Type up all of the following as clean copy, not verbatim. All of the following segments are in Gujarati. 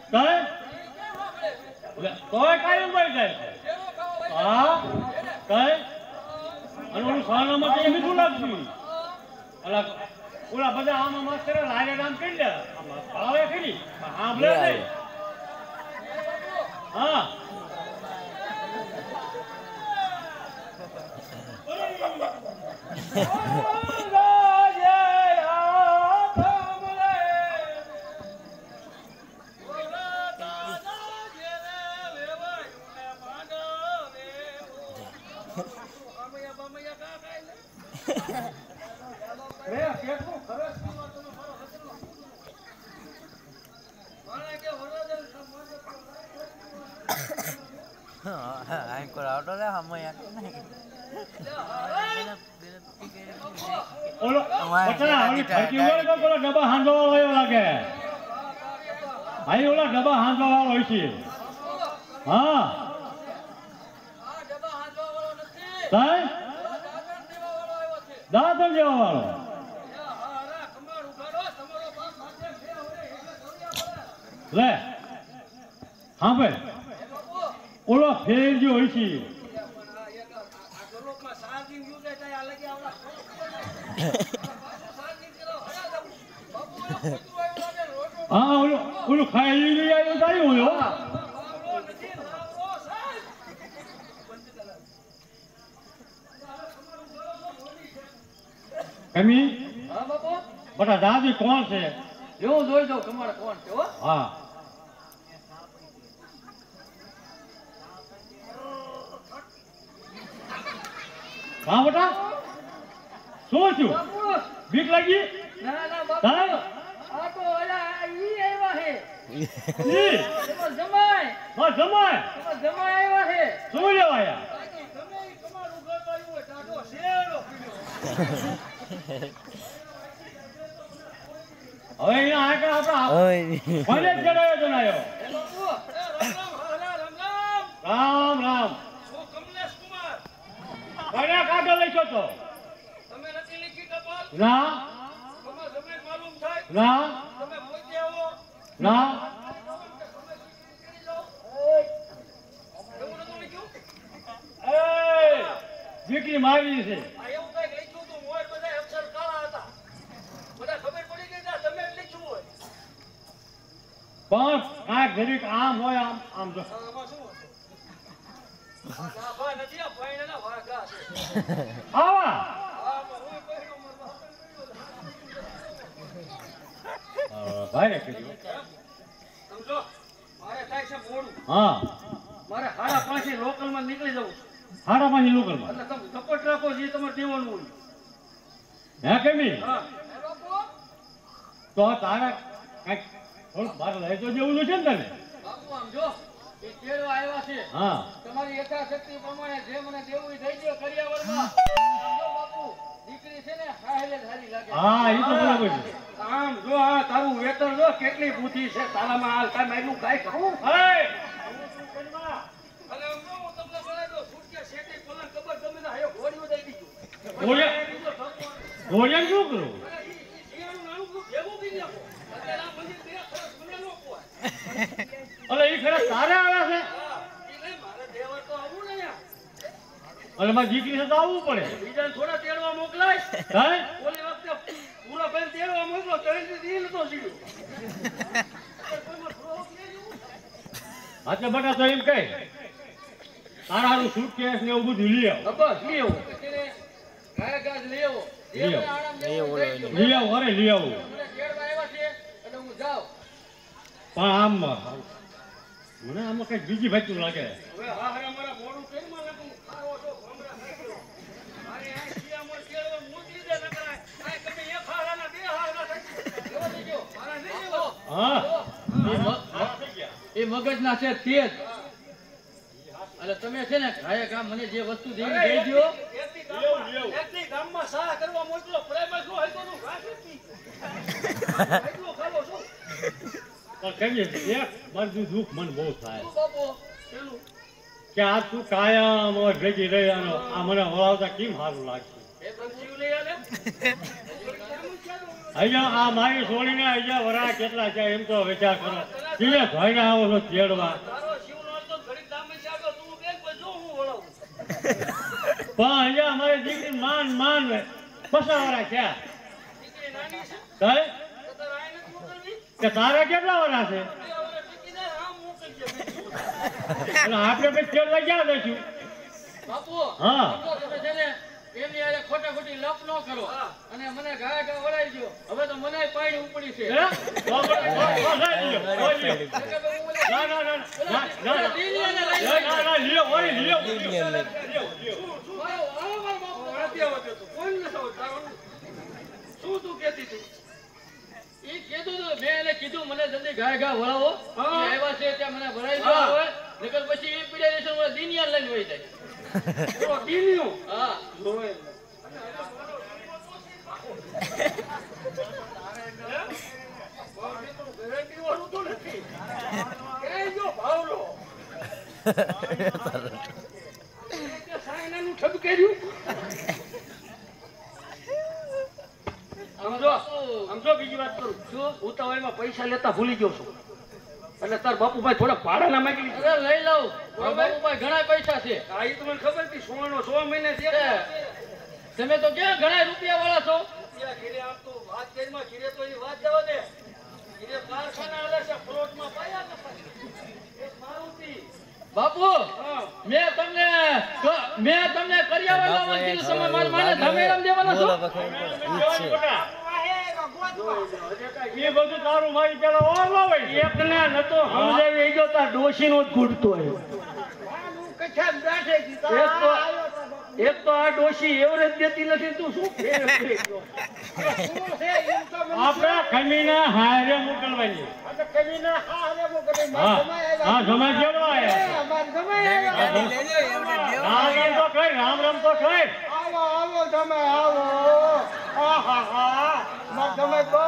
તાય તોય કાયમ ભાઈ જાય હા તાય અને ઓલું સાનામાં તો મીઠું લાગતું અલા ઓલા બધા આમાં માસ્તર લાગે કામ કરી લે આવે ખરી સાંભળે નહીં હા ડબ્બા હાંધવા વાળો લાગે ભાઈ ઓલા ડબ્બા હાંધવા વાળો હોય છે હા દાદન જેવા વાળો લે હા ભાઈ ઓલો ફેર જે હોય છે હા ઓલું ખાઈ લઈ આવ્યું તારી ઓલો કમી બટા દાદી કોણ છે એવું જોઈ દઉં તમારે કોણ છે હા હા બટા શું થયું બીક લાગી ના ના બાપુ આ તો ઓલા ઈ આવ્યા હે તમાર જમાય હા જમાય તમાર જમાય આવ્યા હે શું લેવા આયા તમે તમારું ઘર આવ્યું હોય ટાટો શેરો પીડ્યો હવે અહીંયા આકા આપણા કોને ચડાયો જણાયો રામ રામ હું કમલેશ કુમાર કોને કાગળ લખ્યો તો તમે નથી લીખી ટપાલ ના તમાર જમાય માલુમ થાય ના તમે પોતે આવો ના એવું નતું લખ્યું એ દીકરી મારી છે આ એવું કઈક લખ્યું હતું મોર બધા અક્ષર કાળા હતા બધા ખબર પડી ગઈ કે તમે લખ્યું હોય પણ કાંઈક ઘડીક આમ હોય આમ આમ જો આમાં શું ગાભા નથી આ ભાઈના વાઘા છે આવા આમાં હું પહેરો મરવા ભાઈ કીધું સમજો મારે થાય છે મોડું હા મારે 5:30 લોકલમાં નીકળી જવું સાડા પાંચ લોકલમાં એટલે તમે સપોર્ટ રાખો જે તમારે દેવાનું હોય હે કેમી હા તો તારા કાંઈક થોડુંક બહાર લઈ તો જેવું છે ને તને બાપુ આમ જો એ કેળવા આવ્યા છે હા તમારી યથાશક્તિ પ્રમાણે જે મને દેવું એ દઈ દો કરિયાવરમાં જો બાપુ દીકરી છે ને હાહેલે ધારી લાગે હા એ તો બરાબર છે આમ જો આ તારું વેતન જો કેટલી બુદ્ધિ છે તારામાં હાલ કાઈ માયલું કાઈ ખાવું હે અરે હું તમને બોલાવી દો છૂટકે શેટી પલંગ કબર ગમે ને હાયો ઘોડીઓ દઈ દીધું ઘોડિયા શું કરું અલે એ ખરા તારે આવ્યા છે અલે મારી દીકરી છે તો આવવું પડે બીજાને થોડા તેડવા મોકલાય હે ઓલી વખતે પૂરા ભાઈ તેડવા મોકલો તો દિલ તો સીડ્યું હાથે બટા તો એમ કહે તારા હારું સુટકેસ ને એવું બધું લઈ આવ બસ લઈ આવો ગાય ગાજ લઈ આવો લઈ આવો. આરામ લઈ આવ અરે લઈ આવું તેડવા આવ્યા છે એટલે હું જાઉં પણ આમ મને આમાં કઈક બીજી ભાઈ લાગે હવે હા હરા મારા મોડું કેરમાં લાગું ખાવો છો ભમરા નાખ્યો મારે આ શિયામણ કેળવા મૂકી દે ન કરાય આ તમે એક હારાના બે હારા થાય એવો થઈ ગયો મારા નહીં લેવો હા એ મગજના છે તેજ એટલે તમે છે ને ઘાયે ગામ મને જે વસ્તુ દેવી દઈ દો એકની ગામમાં સાહ કરવા મોકલો પ્રેમમાં શું હોય તો નું ઘાસ નથી એટલું ખાવો છો પણ કહીએ એક બધું દુઃખ મન બહુ થાય શું બાપુ પેલું કે આ તું કાયમ હોય ભેગી રહી અને આ મને વળાવતા કેમ સારું લાગશે એ પ્રભુ લઈ આલે અહીંયા આ મારી છોડીને અહીંયા વરા કેટલા છે એમ તો વિચાર કરો ધીરે ભાઈને આવો છો તેડવા તારો શિવનો તો ઘડી દામે ચાડો તું બેન પછી હું વળાવું પણ અહીંયા અમારી દીકરી માન પસાવાળા છે દીકરી નાની છે કઈ તો તાર આઈ નથી મોકલવી કે તારા કેટલા વરા છે હવે ટીકીદાર આમ મોકલજે એટલે આપણે પછી તેડ લઈ ક્યાં દઈશું બાપુ હા. સમજો તમે છે ને એમની આરે ખોટા ખોટી લપ ન કરો અને મને ઘા ઘા વળાઈ ગયો હવે તો મને પાણી ઉપડી છે હે? તો લઈ લ્યો. ના, ના, ના, ના, ના, ના, દીલીને લઈ ના, ના, ના, લ્યો, ઓય, લ્યો. શું તું કહેતી હતી? ઈ કીધું તું, મેં એને કીધું મને જલ્દી ઘા ઘા વળાવો. ઈ આવ્યા છે ત્યાં મને વળાઈ ગયો હોય. નકર પછી ઈ પીડ્યા રહેશે, હું દીનિયા લઈને વહી જાય. બોલો, દીનિયું? હા. જોવે. ગેરંટી વાળું તો નથી. કહેજો ભાવલો. સાયનાનું ઠગ કર્યું. સમજો બીજી વાત કરું છું ઉતાવળમાં પૈસા લેતા ભૂલી ગયો છું એટલે તાર બાપુભાઈ થોડા ભાડાના માંગી લીધા લઈ લઉં બાપુભાઈ ઘણા પૈસા છે આ ઈ તો મને ખબર હતી સોનો 100 મહિને છે તમે તો ક્યાં ઘણા રૂપિયા વાળા છો ઘીરે આમ તો વાત કરીમાં ઘીરે તો એ વાત જવા દે ઘીરે કારખાના આલે છે ફ્લોટમાં પાયા નપાય એક મારુતિ બાપુ મેં તમને કરિયાવર લાવવાનું કીધું તમે મારા માને ધમેરામ દેવાના છો એ બધું તારું મારી પેલા ઓરવા હોય એકને નતો સમજાવી એ જો તાર ડોશીનો જ ગુડતો એક તો આ ડોશી એવરેજ દેતી નથી તું શું આપણે ખમીના હારે મોકલવાની હા જમા કેવો આયા રામ રામ તો કઈ આવો તમે આવો આહા તમે બહુ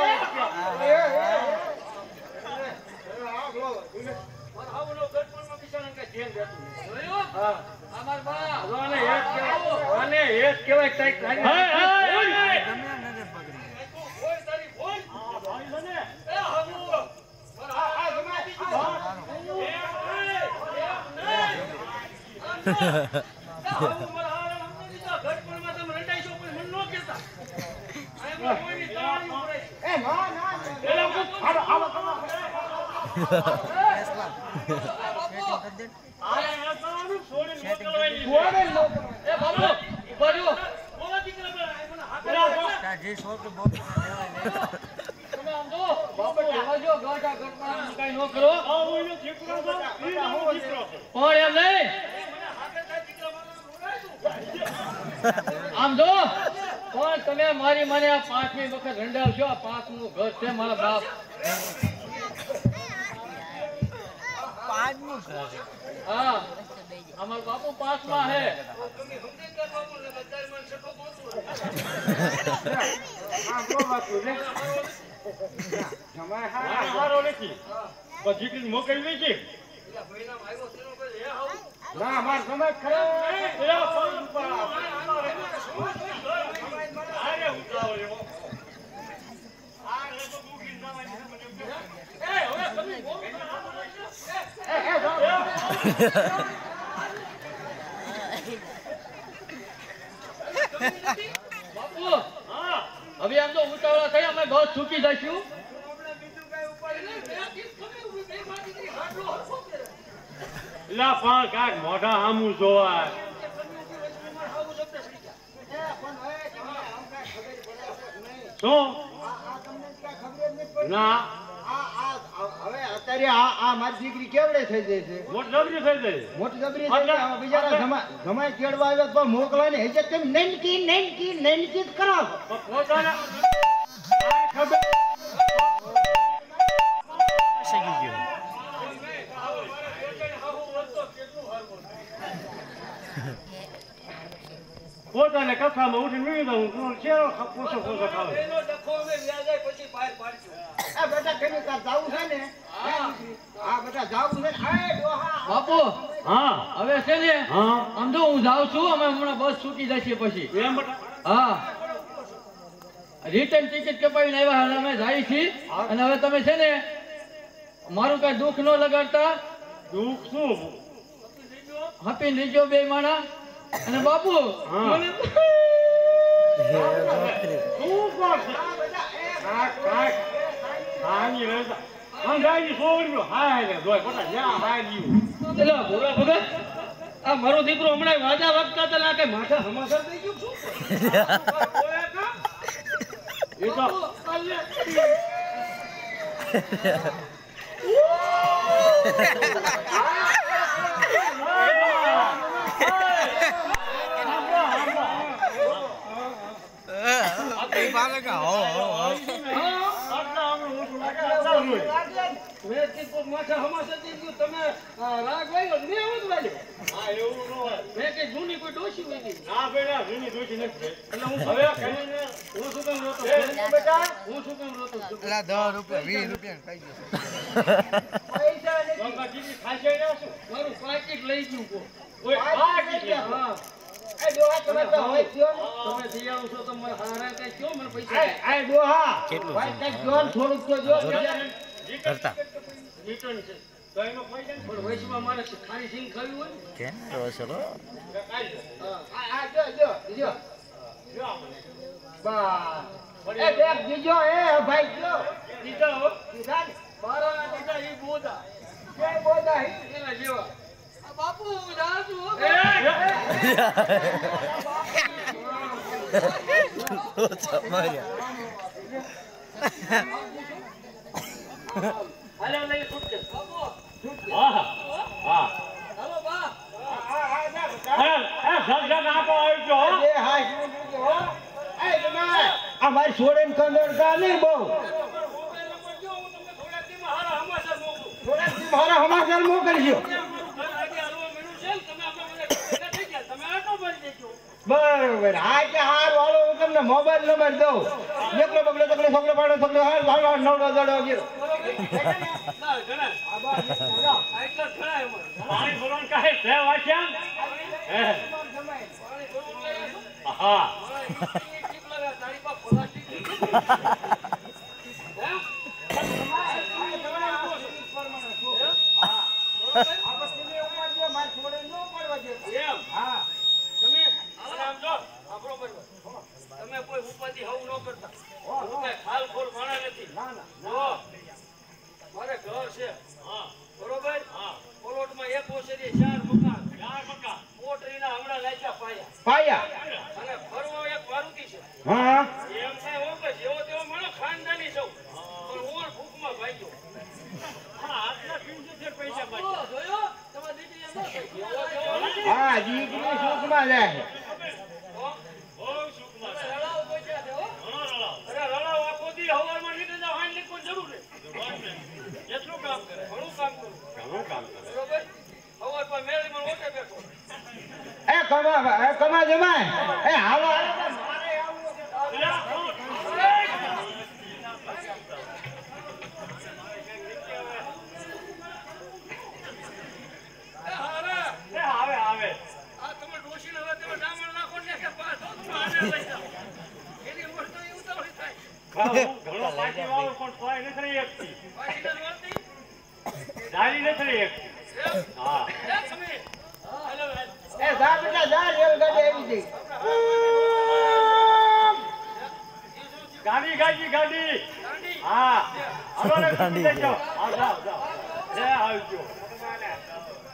આમ જો પણ તમે મારી મને આ 5મી વખત રંડાવશો આ 5મું ઘર છે મારા બાપ હા અમારા બાપુ 5માં હે મોકલવી છે ના માર સમજ ખરા બાપુ હવે આમ તો ઉતાવળા થઈ અમે બસ ચૂકી જઈશું લા પણ કાક મોઢા આમું જોવા શું ના હવે અત્યારે આ મારી દીકરી કેવડે થઈ જાય છે મોટી જબરી થઈ જાય મોટી જબરી થઈ જાય બિચારા જમાઈ કેળવા આવ્યા તો મોકલાને હેજે તેમ નનકી જ કરાવો પોતાના ખબર પોતાને કથામાં ઉઠીને મીડી દઉં તું ચેરો પૂછો ખાવે આ બેટા કેવી તાર જાવું છે ને આ બેટા જાવું છે ને એ ડોહા બાપુ હા હવે છે ને હા આમ તો હું જાઉં છું અમે હમણાં બસ છૂટી જશે પછી એમ બટા હા રિટર્ન ટિકિટ કપાવીને આવ્યા અને અમે જાય છીએ અને હવે તમે છે ને મારું કઈ દુઃખ ન લગાડતા દુઃખ શું હપીને લીજો બે માણા અને બાપુ મને પેલા ભોળા ભગત આ મારો દીકરો હમણાં વાજા વાગતા હતા ને આ કઈ માથા હમાસર થઈ ગયું શું એ તો માથા હમાસર થઈ ગયું તમે રાગ વાગ્યો મેં એવું જ વાગ્યો મેં કઈ જૂની કોઈ ડોસી હોય ના બેટા જૂની ડોસી નથી એટલે હું હવે કહીને હું શું કામ રોતો બેટા હું શું કામ રોતો એલા 10 રૂપિયા 20 રૂપિયા ખાઈ ગયો પૈસા નથી બાકી ખાઈ જાય શું મારું પાકીટ લઈ ગયું કો ઓય પાકીટ હા એ ડોહા તમે તો હોય કયો તમે દઈ આવો છો તો મને હારા કઈ કયો મને પૈસા એ ડોહા ભાઈ કઈ જોન થોડુંક તો જો કરતા રિટર્ન છે તો એનો પૈસા પણ વૈશમાં મારે ખારી સિંગ ખાવી હોય કેમ રોસલો આ જો બા એ બેગ દીજો એ ભાઈ જો દીધા હો દીધા ને મારા દીધા ઈ બોધા કે બોધા હી એના જેવા આ બાપુ જાજુ હો હાલો લઈ છૂટકે હા હા હાલો બા એ હાય એ જમાઈ આ મારી છોડેન કંદરતા નહીં બહુ થોડા દી મારા હમાસર મોકલજો બરોબર હા કે હાર વાળો હું તમને મોબાઈલ નંબર દઉં એકલો બગલો તકલો છોકરો પાડો છોકરો હાર હાર 9 દડો ગયો પાણી ભરવાનું કાહે છે વાચ્યા હા તમે કોઈ ઉપાધિ હવ ન કરતા હું કઈ ખાલ ખોલ માણા નથી મારે ઘર છે બરોબર કોલોટમાં એક ઓસરી 4 મકાન પોટરીના હમણાં લાગ્યા પાયા અને ફરવો એક મારુતિ છે હા એમ છે હું કે જેવો તેવો મારો ખાનદાની છું પણ હું ભૂખમાં ભાગ્યો આટલા 75 પૈસા બાકી જોયો તમારી દીકરી એમ ન થઈ હા દીકરી સુખમાં જાય એ કમા જમાય એ હાલો ઘણો પાછી વાળો પણ સોય નથી એકથી ડાળી નથી એકથી હા એ જા બેટા જા રેલગાડી આવી ગઈ ગાડી હા હાલો ને ગાડી જાઓ જાઓ લે આવજો